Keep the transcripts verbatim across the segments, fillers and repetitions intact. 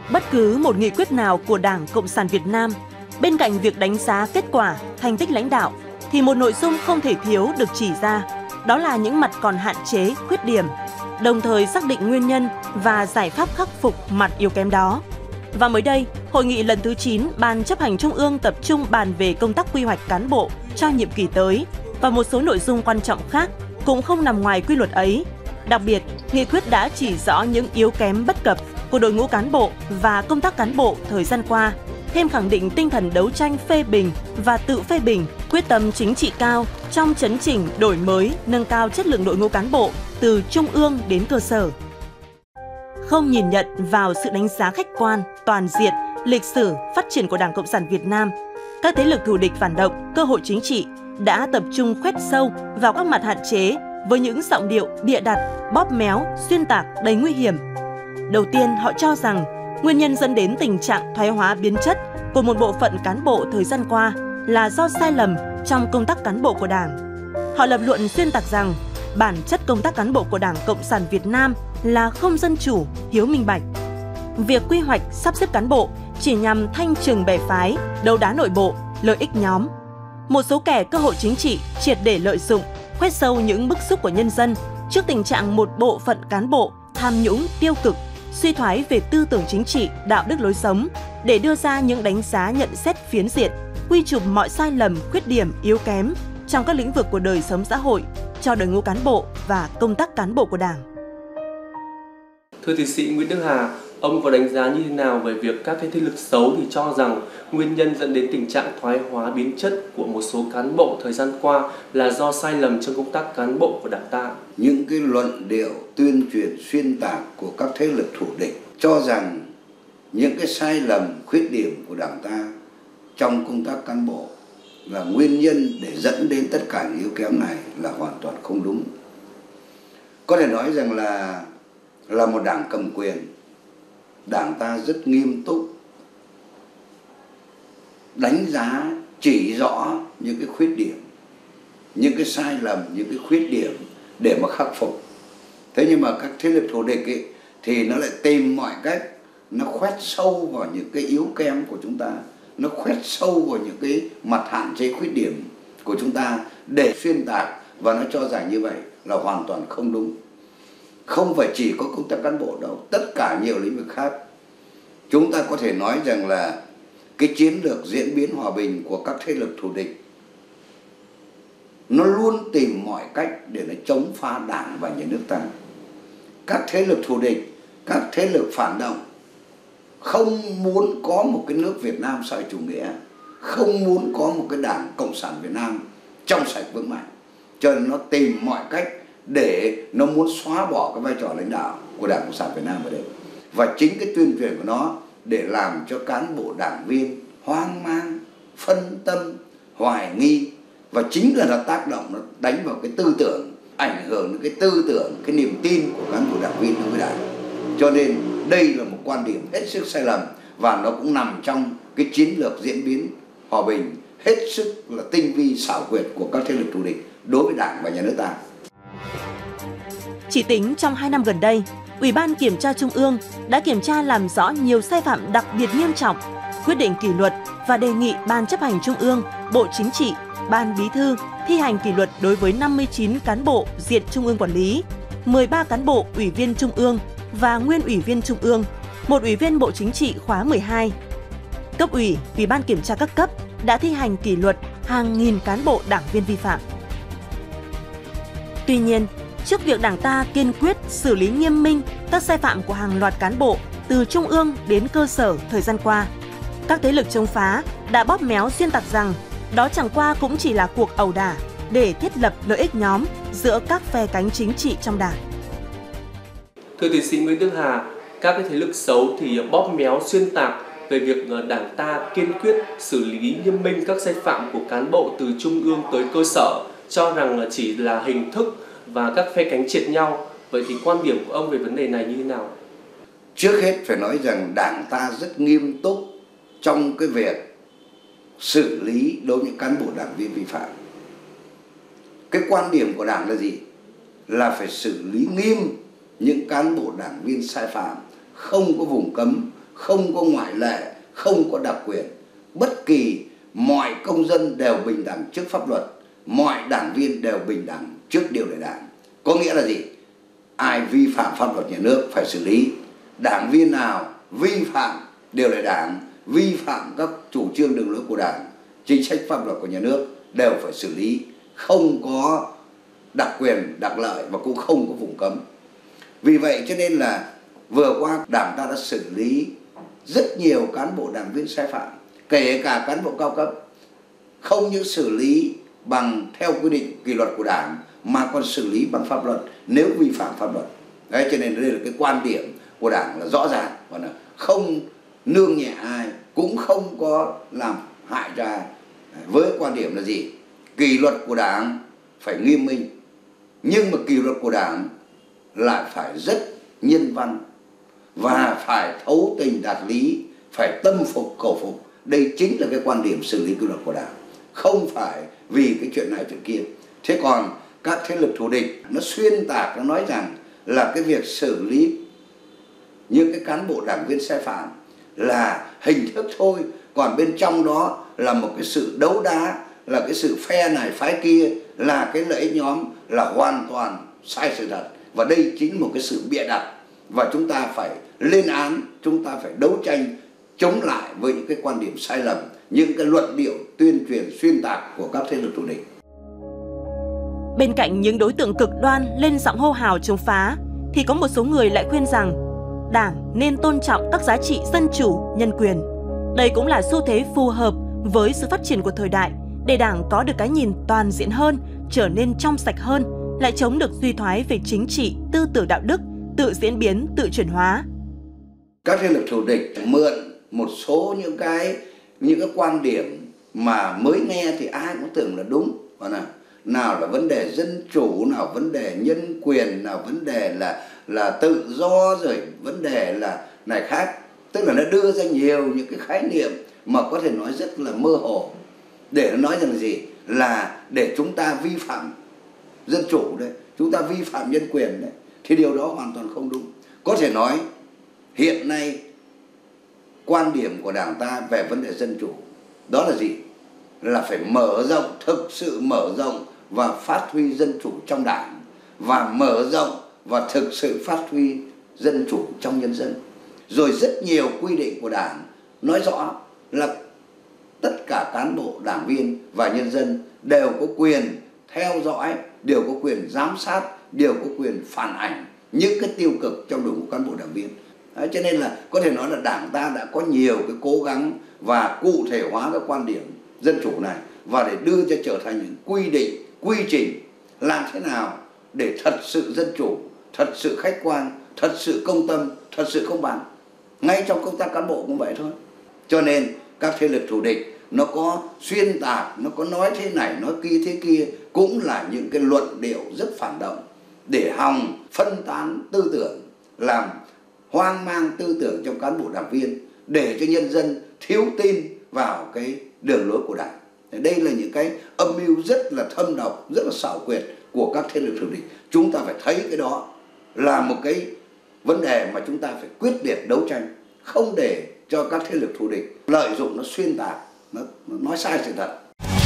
Bất cứ một nghị quyết nào của Đảng Cộng sản Việt Nam, bên cạnh việc đánh giá kết quả, thành tích lãnh đạo, thì một nội dung không thể thiếu được chỉ ra, đó là những mặt còn hạn chế, khuyết điểm, đồng thời xác định nguyên nhân và giải pháp khắc phục mặt yếu kém đó. Và mới đây, Hội nghị lần thứ chín Ban Chấp hành Trung ương tập trung bàn về công tác quy hoạch cán bộ cho nhiệm kỳ tới và một số nội dung quan trọng khác cũng không nằm ngoài quy luật ấy. Đặc biệt, nghị quyết đã chỉ rõ những yếu kém bất cập của đội ngũ cán bộ và công tác cán bộ thời gian qua, thêm khẳng định tinh thần đấu tranh phê bình và tự phê bình, quyết tâm chính trị cao trong chấn chỉnh, đổi mới, nâng cao chất lượng đội ngũ cán bộ từ trung ương đến cơ sở. Không nhìn nhận vào sự đánh giá khách quan, toàn diện, lịch sử, phát triển của Đảng Cộng sản Việt Nam, các thế lực thù địch phản động, cơ hội chính trị đã tập trung khoét sâu vào các mặt hạn chế với những giọng điệu bịa đặt, bóp méo, xuyên tạc đầy nguy hiểm. Đầu tiên, họ cho rằng nguyên nhân dẫn đến tình trạng thoái hóa biến chất của một bộ phận cán bộ thời gian qua là do sai lầm trong công tác cán bộ của Đảng. Họ lập luận xuyên tạc rằng bản chất công tác cán bộ của Đảng Cộng sản Việt Nam là không dân chủ, thiếu minh bạch. Việc quy hoạch sắp xếp cán bộ chỉ nhằm thanh trừng bè phái, đấu đá nội bộ, lợi ích nhóm. Một số kẻ cơ hội chính trị triệt để lợi dụng, khoét sâu những bức xúc của nhân dân trước tình trạng một bộ phận cán bộ tham nhũng, tiêu cực, suy thoái về tư tưởng chính trị, đạo đức lối sống để đưa ra những đánh giá nhận xét phiến diện, quy chụp mọi sai lầm, khuyết điểm, yếu kém trong các lĩnh vực của đời sống xã hội cho đội ngũ cán bộ và công tác cán bộ của Đảng. Thưa tiến sĩ Nguyễn Đức Hà, ông có đánh giá như thế nào về việc các cái thế lực xấu thì cho rằng nguyên nhân dẫn đến tình trạng thoái hóa biến chất của một số cán bộ thời gian qua là do sai lầm trong công tác cán bộ của Đảng ta? Những cái luận điệu tuyên truyền xuyên tạc của các thế lực thù địch cho rằng những cái sai lầm, khuyết điểm của Đảng ta trong công tác cán bộ là nguyên nhân để dẫn đến tất cả những yếu kém này là hoàn toàn không đúng. Có thể nói rằng là là một đảng cầm quyền, Đảng ta rất nghiêm túc đánh giá, chỉ rõ những cái khuyết điểm, những cái sai lầm, những cái khuyết điểm để mà khắc phục. Thế nhưng mà các thế lực thù địch ấy, thì nó lại tìm mọi cách, nó khoét sâu vào những cái yếu kém của chúng ta, nó khoét sâu vào những cái mặt hạn chế khuyết điểm của chúng ta để xuyên tạc, và nó cho rằng như vậy là hoàn toàn không đúng. Không phải chỉ có công tác cán bộ đâu, tất cả nhiều lĩnh vực khác. Chúng ta có thể nói rằng là cái chiến lược diễn biến hòa bình của các thế lực thù địch nó luôn tìm mọi cách để nó chống phá Đảng và nhà nước ta. Các thế lực thù địch, các thế lực phản động không muốn có một cái nước Việt Nam xã hội chủ nghĩa, không muốn có một cái Đảng Cộng sản Việt Nam trong sạch vững mạnh, cho nên nó tìm mọi cách để nó muốn xóa bỏ cái vai trò lãnh đạo của Đảng Cộng sản Việt Nam ở đây. Và chính cái tuyên truyền của nó để làm cho cán bộ đảng viên hoang mang, phân tâm, hoài nghi, và chính là nó tác động, nó đánh vào cái tư tưởng, ảnh hưởng đến cái tư tưởng, cái niềm tin của cán bộ đảng viên đối với Đảng. Cho nên đây là một quan điểm hết sức sai lầm, và nó cũng nằm trong cái chiến lược diễn biến hòa bình hết sức là tinh vi xảo quyệt của các thế lực thù địch đối với Đảng và nhà nước ta. Chỉ tính trong hai năm gần đây, Ủy ban Kiểm tra Trung ương đã kiểm tra làm rõ nhiều sai phạm đặc biệt nghiêm trọng, quyết định kỷ luật và đề nghị Ban Chấp hành Trung ương, Bộ Chính trị, Ban Bí thư thi hành kỷ luật đối với năm mươi chín cán bộ diện Trung ương quản lý, mười ba cán bộ Ủy viên Trung ương và nguyên Ủy viên Trung ương, một Ủy viên Bộ Chính trị khóa mười hai. Cấp ủy, Ủy ban Kiểm tra các cấp đã thi hành kỷ luật hàng nghìn cán bộ đảng viên vi phạm. Tuy nhiên, trước việc Đảng ta kiên quyết xử lý nghiêm minh các sai phạm của hàng loạt cán bộ từ trung ương đến cơ sở thời gian qua, các thế lực chống phá đã bóp méo xuyên tạc rằng đó chẳng qua cũng chỉ là cuộc ẩu đả để thiết lập lợi ích nhóm giữa các phe cánh chính trị trong Đảng. Thưa tiến sĩ Nguyễn Đức Hà, các cái thế lực xấu thì bóp méo xuyên tạc về việc Đảng ta kiên quyết xử lý nghiêm minh các sai phạm của cán bộ từ trung ương tới cơ sở, cho rằng là chỉ là hình thức và các phe cánh triệt nhau. Vậy thì quan điểm của ông về vấn đề này như thế nào? Trước hết phải nói rằng Đảng ta rất nghiêm túc trong cái việc xử lý đối với những cán bộ đảng viên vi phạm. Cái quan điểm của Đảng là gì? Là phải xử lý nghiêm những cán bộ đảng viên sai phạm, không có vùng cấm, không có ngoại lệ, không có đặc quyền. Bất kỳ mọi công dân đều bình đẳng trước pháp luật, mọi đảng viên đều bình đẳng trước điều lệ đảng. Có nghĩa là gì? Ai vi phạm pháp luật nhà nước phải xử lý. Đảng viên nào vi phạm điều lệ đảng, vi phạm các chủ trương đường lối của đảng, chính sách pháp luật của nhà nước đều phải xử lý. Không có đặc quyền, đặc lợi và cũng không có vùng cấm. Vì vậy cho nên là vừa qua Đảng ta đã xử lý rất nhiều cán bộ đảng viên sai phạm, kể cả cán bộ cao cấp. Không những xử lý bằng theo quy định kỷ luật của Đảng mà còn xử lý bằng pháp luật nếu vi phạm pháp luật. Đấy, cho nên đây là cái quan điểm của Đảng là rõ ràng, và là không nương nhẹ ai, cũng không có làm hại cho ai. Với quan điểm là gì? Kỷ luật của Đảng phải nghiêm minh, nhưng mà kỷ luật của Đảng lại phải rất nhân văn và phải thấu tình đạt lý, phải tâm phục khẩu phục. Đây chính là cái quan điểm xử lý kỷ luật của Đảng, không phải vì cái chuyện này chuyện kia. Thế còn các thế lực thù địch nó xuyên tạc, nó nói rằng là cái việc xử lý những cái cán bộ đảng viên sai phạm là hình thức thôi, còn bên trong đó là một cái sự đấu đá, là cái sự phe này phái kia, là cái lợi ích nhóm, là hoàn toàn sai sự thật. Và đây chính là một cái sự bịa đặt, và chúng ta phải lên án, chúng ta phải đấu tranh chống lại với những cái quan điểm sai lầm, những cái luận điệu tuyên truyền xuyên tạc của các thế lực thù địch. Bên cạnh những đối tượng cực đoan lên giọng hô hào chống phá, thì có một số người lại khuyên rằng Đảng nên tôn trọng các giá trị dân chủ, nhân quyền. Đây cũng là xu thế phù hợp với sự phát triển của thời đại, để Đảng có được cái nhìn toàn diện hơn, trở nên trong sạch hơn, lại chống được suy thoái về chính trị, tư tưởng đạo đức, tự diễn biến, tự chuyển hóa. Các thế lực thù địch mượn một số những cái những cái quan điểm mà mới nghe thì ai cũng tưởng là đúng, và nào nào là vấn đề dân chủ, nào vấn đề nhân quyền, nào vấn đề là là tự do, rồi vấn đề là này khác. Tức là nó đưa ra nhiều những cái khái niệm mà có thể nói rất là mơ hồ, để nó nói rằng là gì? Là để chúng ta vi phạm dân chủ đấy, chúng ta vi phạm nhân quyền đấy. Thì điều đó hoàn toàn không đúng. Có thể nói hiện nay quan điểm của Đảng ta về vấn đề dân chủ đó là gì? Là phải mở rộng, thực sự mở rộng và phát huy dân chủ trong Đảng, và mở rộng và thực sự phát huy dân chủ trong nhân dân. Rồi rất nhiều quy định của Đảng nói rõ là tất cả cán bộ, đảng viên và nhân dân đều có quyền theo dõi, đều có quyền giám sát, đều có quyền phản ảnh những cái tiêu cực trong đội ngũ cán bộ đảng viên. Đấy, cho nên là có thể nói là Đảng ta đã có nhiều cái cố gắng và cụ thể hóa các quan điểm dân chủ này, và để đưa cho trở thành những quy định, quy trình làm thế nào để thật sự dân chủ, thật sự khách quan, thật sự công tâm, thật sự công bằng. Ngay trong công tác cán bộ cũng vậy thôi. Cho nên các thế lực thù địch nó có xuyên tạc, nó có nói thế này, nói kia thế kia, cũng là những cái luận điệu rất phản động để hòng phân tán tư tưởng, làm hoang mang tư tưởng trong cán bộ đảng viên, để cho nhân dân thiếu tin vào cái đường lối của Đảng. Đây là những cái âm mưu rất là thâm độc, rất là xảo quyệt của các thế lực thù địch. Chúng ta phải thấy cái đó là một cái vấn đề mà chúng ta phải quyết liệt đấu tranh, không để cho các thế lực thù địch lợi dụng, nó xuyên tạc, nó, nó nói sai sự thật.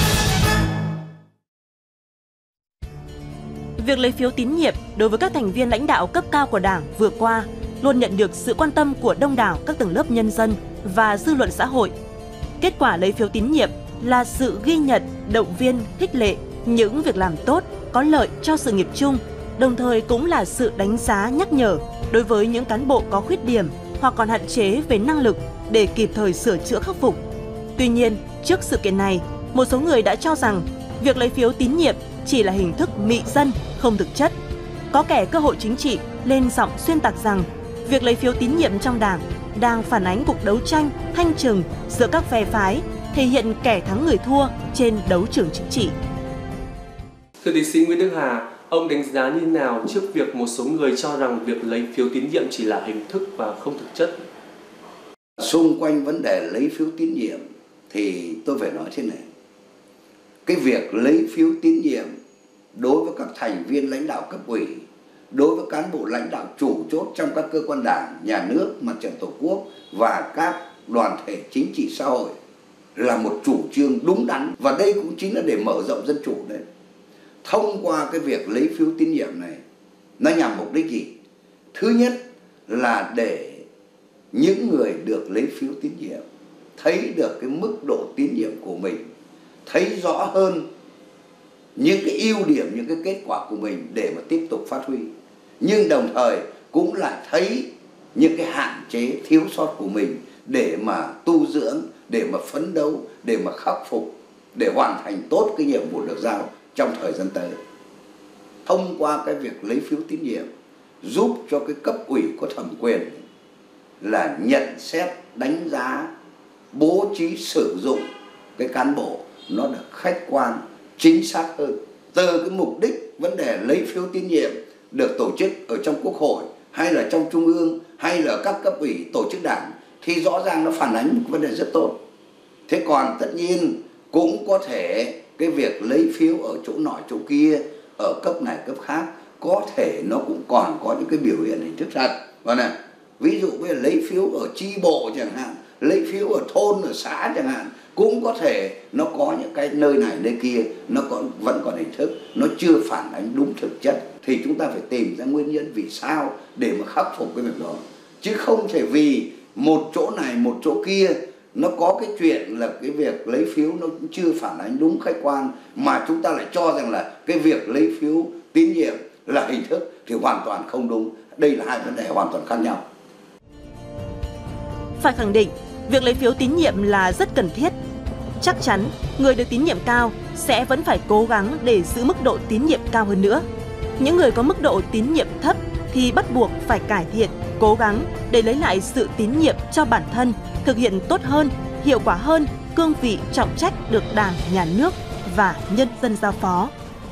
Việc lấy phiếu tín nhiệm đối với các thành viên lãnh đạo cấp cao của Đảng vừa qua luôn nhận được sự quan tâm của đông đảo các tầng lớp nhân dân và dư luận xã hội. Kết quả lấy phiếu tín nhiệm là sự ghi nhận, động viên, khích lệ những việc làm tốt, có lợi cho sự nghiệp chung, đồng thời cũng là sự đánh giá nhắc nhở đối với những cán bộ có khuyết điểm hoặc còn hạn chế về năng lực để kịp thời sửa chữa khắc phục. Tuy nhiên, trước sự kiện này, một số người đã cho rằng việc lấy phiếu tín nhiệm chỉ là hình thức mị dân, không thực chất. Có kẻ cơ hội chính trị lên giọng xuyên tạc rằng việc lấy phiếu tín nhiệm trong Đảng đang phản ánh cuộc đấu tranh thanh trừng giữa các phe phái, thể hiện kẻ thắng người thua trên đấu trường chính trị. Thưa tiến sĩ Nguyễn Đức Hà, ông đánh giá như nào trước việc một số người cho rằng việc lấy phiếu tín nhiệm chỉ là hình thức và không thực chất? Xung quanh vấn đề lấy phiếu tín nhiệm thì tôi phải nói thế này. Cái việc lấy phiếu tín nhiệm đối với các thành viên lãnh đạo cấp ủy đối với cán bộ lãnh đạo chủ chốt trong các cơ quan đảng, nhà nước, mặt trận tổ quốc và các đoàn thể chính trị xã hội là một chủ trương đúng đắn, và đây cũng chính là để mở rộng dân chủ đấy. Thông qua cái việc lấy phiếu tín nhiệm này, nó nhằm mục đích gì? Thứ nhất là để những người được lấy phiếu tín nhiệm thấy được cái mức độ tín nhiệm của mình, thấy rõ hơn những cái ưu điểm, những cái kết quả của mình để mà tiếp tục phát huy. Nhưng đồng thời cũng lại thấy những cái hạn chế, thiếu sót của mình để mà tu dưỡng, để mà phấn đấu, để mà khắc phục, để hoàn thành tốt cái nhiệm vụ được giao trong thời gian tới. Thông qua cái việc lấy phiếu tín nhiệm giúp cho cái cấp ủy có thẩm quyền là nhận xét, đánh giá, bố trí sử dụng cái cán bộ nó được khách quan, chính xác hơn. Từ cái mục đích vấn đề lấy phiếu tín nhiệm được tổ chức ở trong Quốc hội hay là trong Trung ương hay là các cấp ủy tổ chức đảng thì rõ ràng nó phản ánh một vấn đề rất tốt. Thế còn tất nhiên cũng có thể cái việc lấy phiếu ở chỗ nọ chỗ kia, ở cấp này cấp khác, có thể nó cũng còn có những cái biểu hiện hình thức thật. Và này, ví dụ bây giờ lấy phiếu ở chi bộ chẳng hạn, lấy phiếu ở thôn, ở xã chẳng hạn, cũng có thể nó có những cái nơi này nơi kia nó còn vẫn còn hình thức, nó chưa phản ánh đúng thực chất. Thì chúng ta phải tìm ra nguyên nhân vì sao để mà khắc phục cái việc đó, chứ không thể vì một chỗ này một chỗ kia nó có cái chuyện là cái việc lấy phiếu nó cũng chưa phản ánh đúng khách quan mà chúng ta lại cho rằng là cái việc lấy phiếu tín nhiệm là hình thức thì hoàn toàn không đúng. Đây là hai vấn đề hoàn toàn khác nhau. Phải khẳng định, việc lấy phiếu tín nhiệm là rất cần thiết. Chắc chắn, người được tín nhiệm cao sẽ vẫn phải cố gắng để giữ mức độ tín nhiệm cao hơn nữa. Những người có mức độ tín nhiệm thấp thì bắt buộc phải cải thiện, cố gắng để lấy lại sự tín nhiệm cho bản thân, thực hiện tốt hơn, hiệu quả hơn cương vị trọng trách được Đảng, Nhà nước và nhân dân giao phó.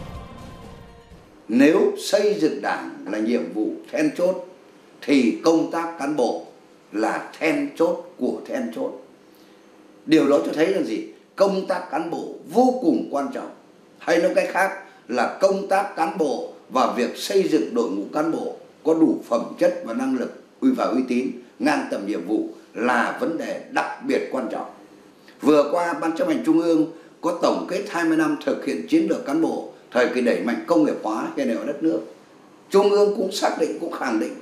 Nếu xây dựng Đảng là nhiệm vụ then chốt thì công tác cán bộ là then chốt của then chốt. Điều đó cho thấy là gì? Công tác cán bộ vô cùng quan trọng. Hay nói cách khác là công tác cán bộ và việc xây dựng đội ngũ cán bộ có đủ phẩm chất và năng lực và uy tín ngang tầm nhiệm vụ là vấn đề đặc biệt quan trọng. Vừa qua, Ban chấp hành Trung ương có tổng kết hai mươi năm thực hiện chiến lược cán bộ thời kỳ đẩy mạnh công nghiệp hóa hiện nay ở đất nước. Trung ương cũng xác định, cũng khẳng định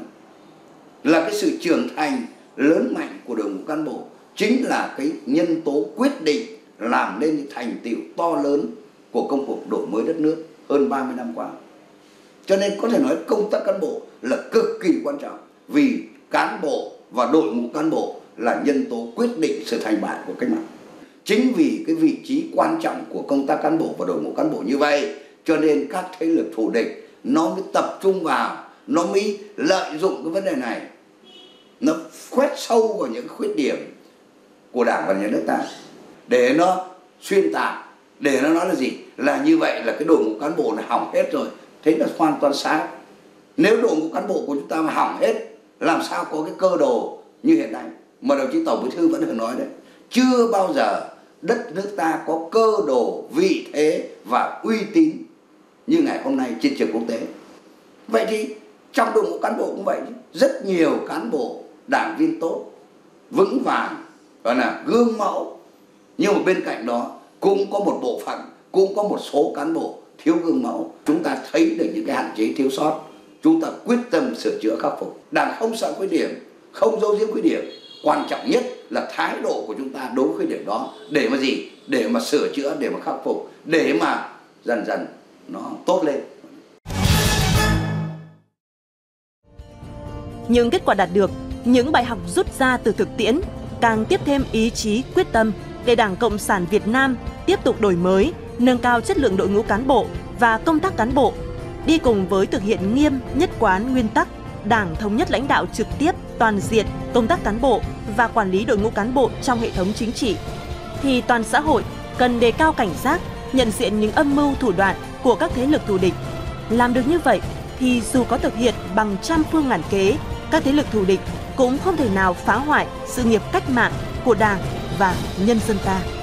là cái sự trưởng thành lớn mạnh của đội ngũ cán bộ chính là cái nhân tố quyết định làm nên những thành tựu to lớn của công cuộc đổi mới đất nước hơn ba mươi năm qua. Cho nên có thể nói công tác cán bộ là cực kỳ quan trọng, vì cán bộ và đội ngũ cán bộ là nhân tố quyết định sự thành bại của cách mạng. Chính vì cái vị trí quan trọng của công tác cán bộ và đội ngũ cán bộ như vậy, cho nên các thế lực thù địch nó mới tập trung vào, nó mới lợi dụng cái vấn đề này, nó khoét sâu vào những khuyết điểm của Đảng và Nhà nước ta để nó xuyên tạc, để nó nói là gì? Là như vậy là cái đội ngũ cán bộ này hỏng hết rồi. Thế là hoàn toàn sai. Nếu đội ngũ cán bộ của chúng ta mà hỏng hết, làm sao có cái cơ đồ như hiện nay mà đồng chí Tổng Bí thư vẫn thường nói đấy. Chưa bao giờ đất nước ta có cơ đồ, vị thế và uy tín như ngày hôm nay trên trường quốc tế. Vậy thì trong đội ngũ cán bộ cũng vậy, rất nhiều cán bộ đảng viên tốt, vững vàng và là gương mẫu, nhưng mà bên cạnh đó cũng có một bộ phận, cũng có một số cán bộ thiếu gương mẫu. Chúng ta thấy được những cái hạn chế thiếu sót, chúng ta quyết tâm sửa chữa khắc phục. Đảng không sợ khuyết điểm, không giấu giếm khuyết điểm, quan trọng nhất là thái độ của chúng ta đối với khuyết điểm đó để mà gì? Để mà sửa chữa, để mà khắc phục, để mà dần dần nó tốt lên. Những kết quả đạt được, những bài học rút ra từ thực tiễn càng tiếp thêm ý chí quyết tâm để Đảng Cộng sản Việt Nam tiếp tục đổi mới, nâng cao chất lượng đội ngũ cán bộ và công tác cán bộ, đi cùng với thực hiện nghiêm nhất quán nguyên tắc Đảng thống nhất lãnh đạo trực tiếp, toàn diện công tác cán bộ và quản lý đội ngũ cán bộ trong hệ thống chính trị, thì toàn xã hội cần đề cao cảnh giác, nhận diện những âm mưu thủ đoạn của các thế lực thù địch. Làm được như vậy thì dù có thực hiện bằng trăm phương ngàn kế, các thế lực thù địch cũng không thể nào phá hoại sự nghiệp cách mạng của Đảng và nhân dân ta.